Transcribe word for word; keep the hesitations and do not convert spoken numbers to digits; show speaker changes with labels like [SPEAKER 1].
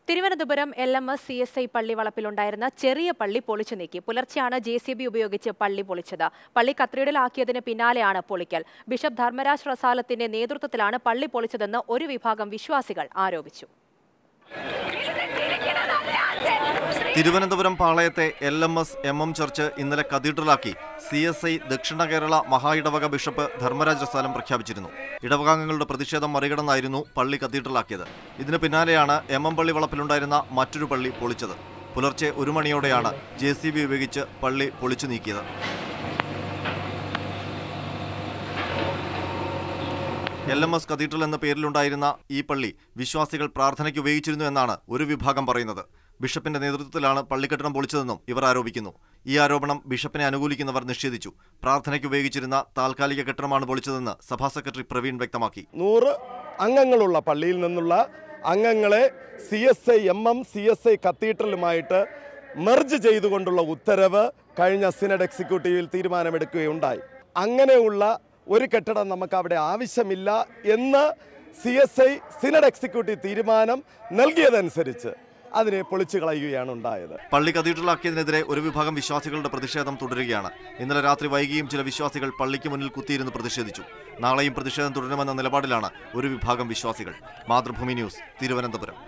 [SPEAKER 1] Thiruvananthapuram L M S C S I പള്ളി വളപ്പിലുണ്ടായിരുന്ന ചെറിയ പള്ളി പൊളിച്ചു നീക്കി. പുലർച്ചെയാണ് ജെ സി ബി ഉപയോഗിച്ച് പള്ളി പൊളിച്ചത്. പള്ളി കത്തീഡ്രലാക്കിയതിന് പിന്നാലെയാണ് പൊളിക്കൽ. ബിഷപ്പ് ധർമ്മരാജ് റസാലത്തിന്റെ നേതൃത്വത്തിലാണ് പള്ളി പൊളിച്ചതെന്ന് ഒരു വിഭാഗം വിശ്വാസികൾ ആരോപിച്ചു.
[SPEAKER 2] തിരുവനന്തപുരം പാളയത്തെ L M S M M church ഇന്നലെ കത്തീഡ്രലാക്കി സി എസ് ഐ ദക്ഷിണ കേരള മഹാ ഇടവക ബിഷപ്പ് ധർമ്മരാജ് റസാലം പ്രഖ്യാപിച്ചിരുന്നു. ഇടവകാംഗങ്ങളുടെ പ്രതിഷേധം മറികടന്നായിരുന്നു പള്ളി കത്തീഡ്രലാക്കിയത്. ഇതിന് പിന്നാലെയാണ് എം എം പള്ളി വളപ്പിലുണ്ടായിരുന്ന മറ്റൊരു പള്ളി പൊളിച്ചത്. പുലർച്ചെ ഒരു മണിയോടെയാണ് ജെ സി ബി ഉപയോഗിച്ച് പള്ളി പൊളിച്ചു നീക്കിയത്. എൽ എം എസ് കത്തീഡ്രൽ എന്ന പേരിലുണ്ടായിരുന്ന ഈ പള്ളി വിശ്വാസികൾ പ്രാർത്ഥനയ്ക്ക് ഉപയോഗിച്ചിരുന്നു എന്നാണ് ഒരു വിഭാഗം പറയുന്നത്. ബിഷപ്പിന്റെ നേതൃത്വത്തിലാണ് പള്ളിക്കെട്ടിടം പൊളിച്ചതെന്നും ഇവർ ആരോപിക്കുന്നു. ഈ ആരോപണം ബിഷപ്പിനെ അനുകൂലിക്കുന്നവർ നിഷേധിച്ചു. പ്രാർത്ഥനയ്ക്ക് ഉപയോഗിച്ചിരുന്ന താൽക്കാലിക കെട്ടിടമാണ് പൊളിച്ചതെന്ന് സഭാ സെക്രട്ടറി പ്രവീൺ വ്യക്തമാക്കി.
[SPEAKER 3] നൂറ് അംഗങ്ങളുള്ള പള്ളിയിൽ നിന്നുള്ള അംഗങ്ങളെ C S I M M C S I കത്തീഡ്രലുമായിട്ട് മെർജ് ചെയ്തുകൊണ്ടുള്ള ഉത്തരവ് കഴിഞ്ഞ സിനഡ് എക്സിക്യൂട്ടീവിൽ തീരുമാനമെടുക്കുകയുണ്ടായി. അങ്ങനെയുള്ള ഒരു കെട്ടിടം നമുക്ക് അവിടെ ആവശ്യമില്ല എന്ന് C S I synod executive തീരുമാനം നൽകിയതനുസരിച്ച് അതിനെ പൊളിച്ചു കളയുകയാണ് ഉണ്ടായത്.
[SPEAKER 2] പള്ളി കത്തീഡ്രലാക്കിയതിനെതിരെ ഒരു വിഭാഗം വിശ്വാസികളുടെ പ്രതിഷേധം തുടരുകയാണ്. ഇന്നലെ രാത്രി വൈകിയും ചില വിശ്വാസികൾ പള്ളിക്ക് മുന്നിൽ കുത്തിയിരുന്ന് പ്രതിഷേധിച്ചു. നാളെയും പ്രതിഷേധം തുടരുമെന്ന നിലപാടിലാണ് ഒരു വിഭാഗം വിശ്വാസികൾ. മാതൃഭൂമി ന്യൂസ്, തിരുവനന്തപുരം.